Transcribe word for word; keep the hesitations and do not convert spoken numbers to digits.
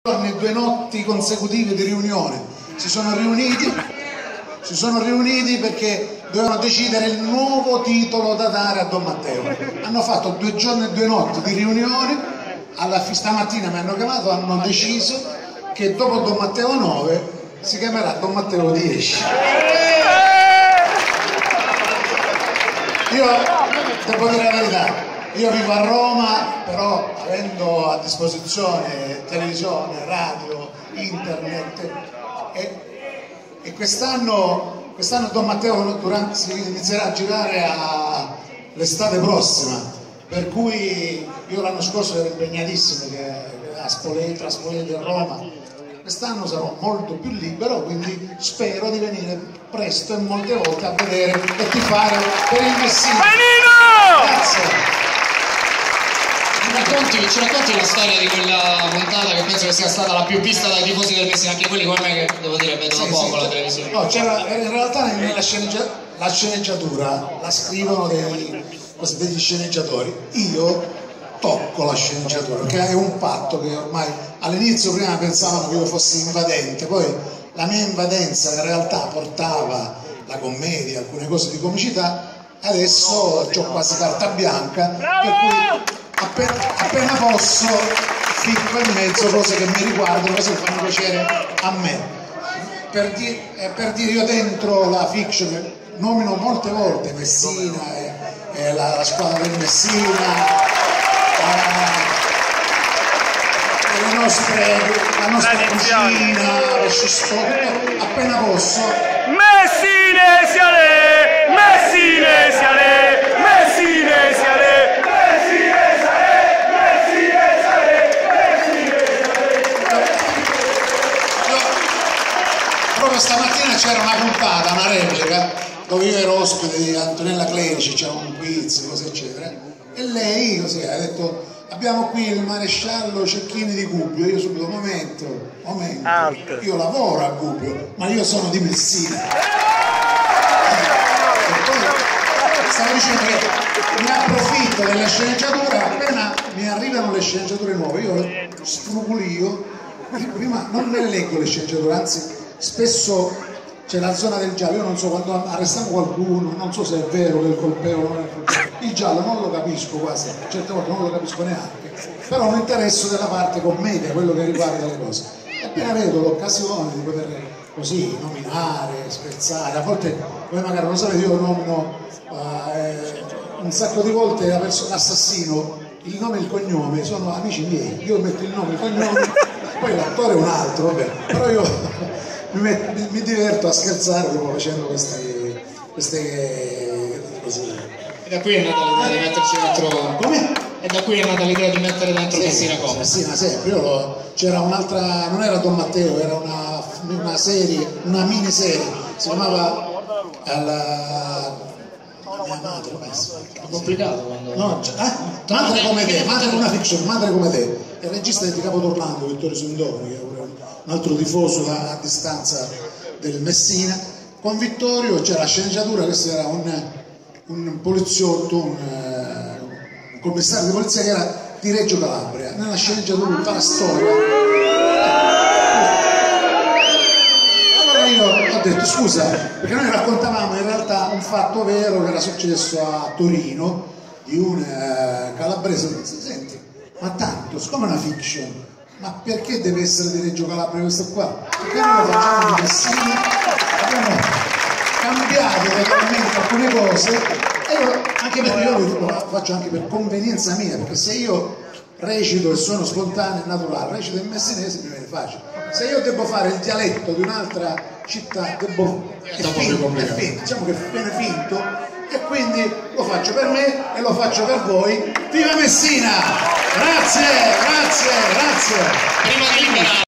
Due notti consecutive di riunione, si sono riuniti, si sono riuniti perché dovevano decidere il nuovo titolo da dare a Don Matteo. Hanno fatto due giorni e due notti di riunione, alla stamattina mi hanno chiamato, hanno deciso che dopo Don Matteo nove si chiamerà Don Matteo dieci. Io devo dire la verità. Io vivo a Roma, però avendo a disposizione televisione, radio, internet e, e quest'anno quest'anno Don Matteo durante, si inizierà a girare l'estate prossima, per cui io l'anno scorso ero impegnatissimo che, a Spoleto, a Spoleto a Roma. Quest'anno sarò molto più libero, quindi spero di venire presto e molte volte a vedere e tifare per il Messina. Grazie. Ci racconti, ci racconti la storia di quella puntata che penso che sia stata la più vista dai tifosi del Messina, anche quelli come me che devo dire vedono sì, poco sì, la televisione. No, in realtà nella sceneggia, la sceneggiatura la scrivono dei, degli sceneggiatori, io tocco la sceneggiatura perché è un patto che ormai all'inizio prima pensavano che io fossi invadente, poi la mia invadenza in realtà portava la commedia, alcune cose di comicità, adesso ho quasi carta bianca, per cui Appena, appena posso ficco in mezzo cose che mi riguardano, cose che fanno piacere a me. Per, di, eh, per dire, io dentro la fiction nomino molte volte Messina, eh, eh, la, la squadra del Messina, eh, le nostre, la nostra cucina, le scistotto, appena posso. Messinesiale! Messinesiale! Messinesiale! Proprio stamattina c'era una puntata, una replica, dove io ero ospite di Antonella Clerici, c'era un quiz, cose eccetera, e lei così ha detto: abbiamo qui il maresciallo Cecchini di Gubbio. Io subito, momento, momento, Alt. io lavoro a Gubbio, ma io sono di Messina. E poi stavo dicendo che mi approfitto della sceneggiatura, appena mi arrivano le sceneggiature nuove, io sfrugulio, prima non me le leggo le sceneggiature, anzi spesso c'è la zona del giallo, io non so, quando arrestiamo qualcuno, non so se è vero che il colpevole non è il colpevole, il giallo non lo capisco quasi, certe volte non lo capisco neanche, però mi interesso della parte commedia, quello che riguarda le cose. E appena vedo l'occasione di poter così nominare, scherzare, a volte, voi magari non sapete, io nomino eh, un sacco di volte l'assassino, il nome e il cognome, sono amici miei, io metto il nome e il cognome, poi l'attore è un altro, vabbè, però io Mi, met, mi diverto a scherzare proprio facendo queste, queste così. E da qui è nata l'idea di metterci dentro. Come? E da qui è nata l'idea di mettere dentro sì, Messina come? Messina sempre. Io c'era un'altra, non era Don Matteo, era una, una serie, una miniserie, si chiamava la, mia madre, è complicato quando. No, eh? Madre come te, madre una fiction, madre come te. Il regista di Capo Torlando, Vittorio Sindoni, che è un altro tifoso a, a distanza del Messina. Con Vittorio c'era la sceneggiatura, questo era un, un poliziotto, un, un commissario di polizia che era di Reggio Calabria. Nella sceneggiatura tutta la storia. Allora io ho detto scusa, perché noi raccontavamo in realtà un fatto vero che era successo a Torino di un uh, calabrese. Senti, ma tanto, siccome è una fiction, ma perché deve essere di Reggio Calabria questo qua? Perché noi lo facciamo di Messina, abbiamo cambiato totalmente alcune cose, e io, anche perché io lo faccio anche per convenienza mia, perché se io recito e sono spontaneo e naturale, recito in messinese mi viene facile. Se io devo fare il dialetto di un'altra città, devo, è finto, è finto, diciamo che viene finto, e quindi lo faccio per me e lo faccio per voi. Viva Messina! Grazie, grazie, grazie! Prima di liberare